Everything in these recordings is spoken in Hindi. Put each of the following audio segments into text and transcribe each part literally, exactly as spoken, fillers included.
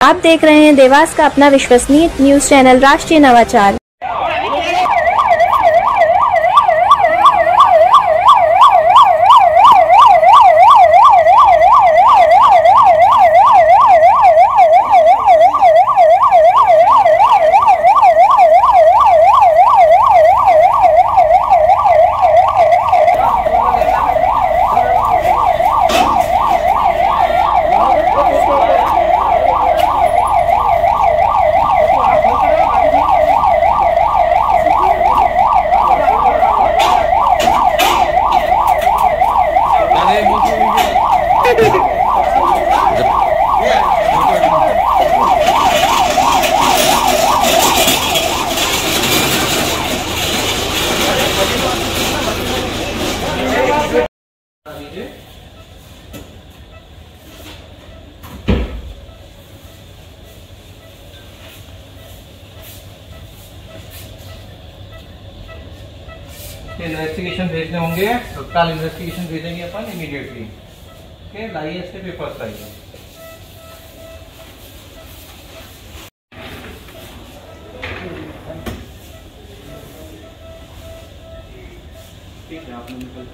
आप देख रहे हैं देवास का अपना विश्वसनीय न्यूज चैनल राष्ट्रीय नवाचार। इन्वेस्टिगेशन भेजने होंगे, तत्काल इन्वेस्टिगेशन भेजेंगे अपन इमीडिएटली। ओके, लाइए इसके पेपर्स लाइए। ठीक है, आपने निकल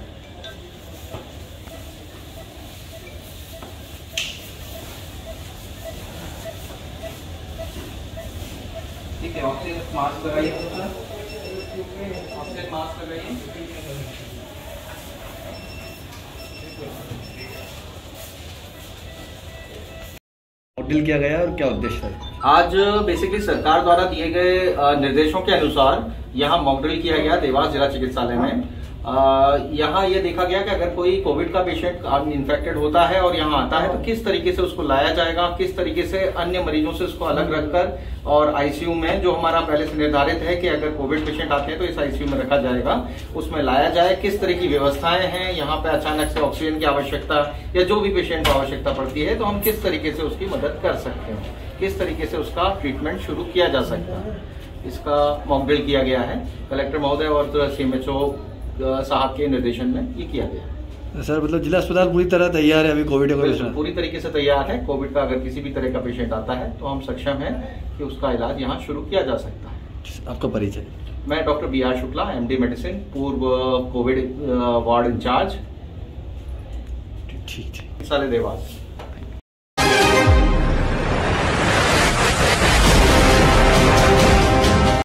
ठीक है। ऑक्सीजन मास्क लगाइए, ऑक्सीजन मास्क लगाइए। मॉकड्रिल किया गया और क्या उद्देश्य है? आज बेसिकली सरकार द्वारा दिए गए निर्देशों के अनुसार यहाँ मॉकड्रिल किया गया देवास जिला चिकित्सालय में। यहाँ ये देखा गया कि अगर कोई कोविड का पेशेंट इन्फेक्टेड होता है और यहाँ आता है तो किस तरीके से उसको लाया जाएगा, किस तरीके से अन्य मरीजों से उसको अलग रखकर और आईसीयू में, जो हमारा पहले से निर्धारित है कि अगर कोविड पेशेंट आते हैं तो इस आईसीयू में रखा जाएगा, उसमें लाया जाए। किस तरह की व्यवस्थाएं हैं यहाँ पे, अचानक से ऑक्सीजन की आवश्यकता या जो भी पेशेंट को आवश्यकता पड़ती है तो हम किस तरीके से उसकी मदद कर सकते हैं, किस तरीके से उसका ट्रीटमेंट शुरू किया जा सकता है, इसका मॉकड्रिल किया गया है। कलेक्टर महोदय और सीएमएचओ साहब के निर्देशन में ये किया गया। सर मतलब जिला अस्पताल पूरी तरह तैयार है अभी कोविड का? पूरी तरीके से तैयार है। कोविड का अगर किसी भी तरह का पेशेंट आता है तो हम सक्षम हैं कि उसका इलाज यहाँ शुरू किया जा सकता है। आपका परिचय? मैं doctor B R Shukla, MD medicine, पूर्व कोविड वार्ड इंचार्ज, ठीक है, चिकित्सालय देवास।